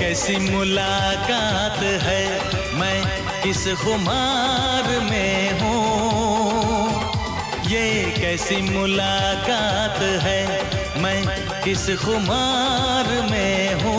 कैसी मुलाकात है, मैं किस खुमार में हूँ। ये कैसी मुलाकात है, मैं किस खुमार में हूँ।